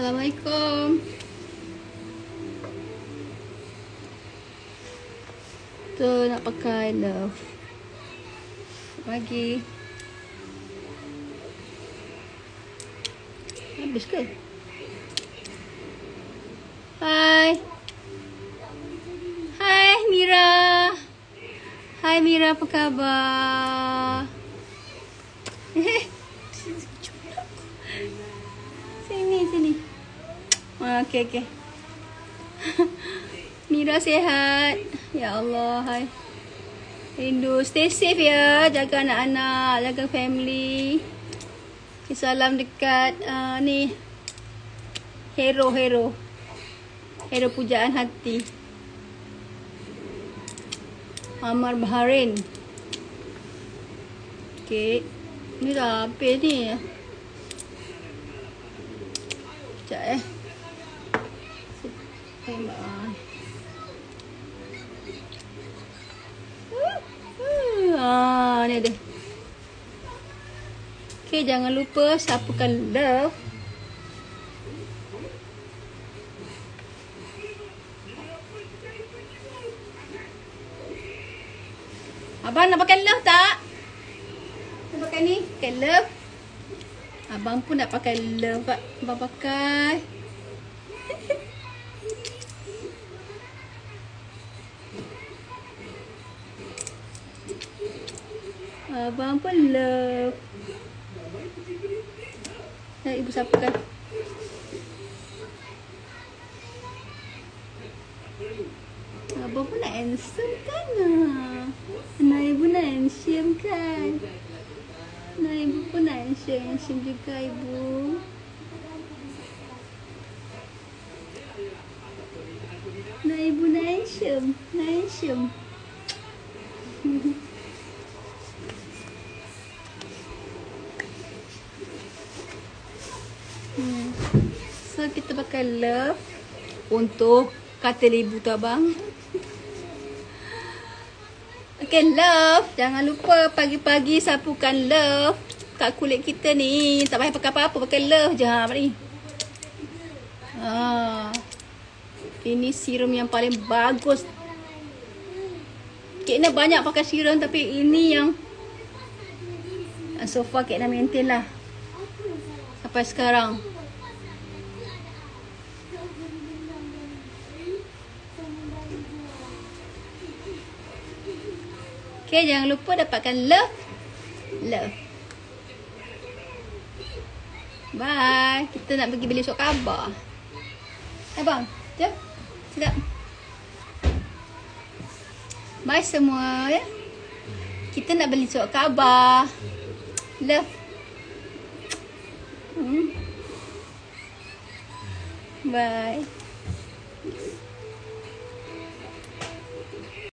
Assalamualaikum. Tu nak pakai love. Pagi. Habis ke? Hai. Hai Mira. Hai Mira, apa khabar? Sini. Okey. Mira sihat. Ya Allah, hai. Rindu. Stay safe ya. Jaga anak-anak, jaga family. Salam dekat ni. Hero pujaan hati. Amar Bahrain. Okey. Ni dah habis ni. Sekejap ni dia. Okay, jangan lupa sapukan love. Abang nak pakai love tak? Nak pakai ni? Pakai love. Abang pun nak pakai love. Abang pakai. Abang pun love. Nak ibu sapukan. Abang pun nak handsome kan? Anak ibu nak handsome kan? Anak ibu pun nak handsome juga ibu. Anak ibu nak handsome. So kita pakai love untuk katil ibu tu abang. Okay, love. Jangan lupa pagi-pagi sapukan love kat kulit kita ni. Tak payah pakai apa-apa, pakai love je ni. Ini serum yang paling bagus. Kak Ina banyak pakai serum tapi ini yang so far Kak Ina maintain lah sampai sekarang. Okay, jangan lupa dapatkan love. Bye. Kita nak pergi beli surat khabar. Bang, jom. Sedap. Bye semua ya. Kita nak beli surat khabar. Love. Bye.